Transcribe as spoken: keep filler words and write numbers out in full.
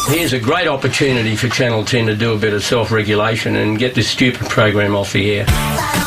Here's a great opportunity for Channel ten to do a bit of self-regulation and get this stupid program off the air.